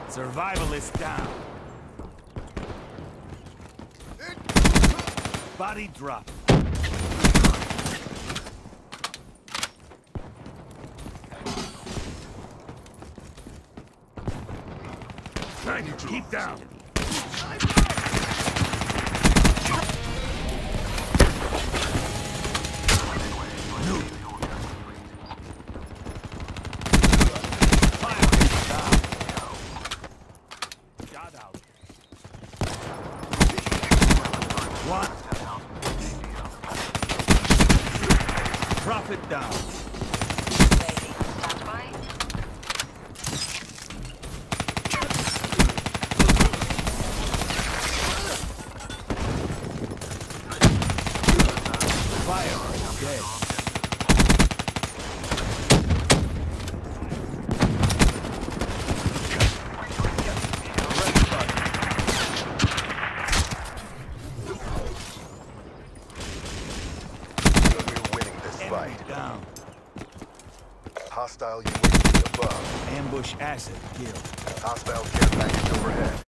Survivalist down. Body drop. Keep down. One. Prophet down. Stand by. Fire. Dead. Right. Down. Hostile UAV above. Ambush asset killed. Hostile care package overhead.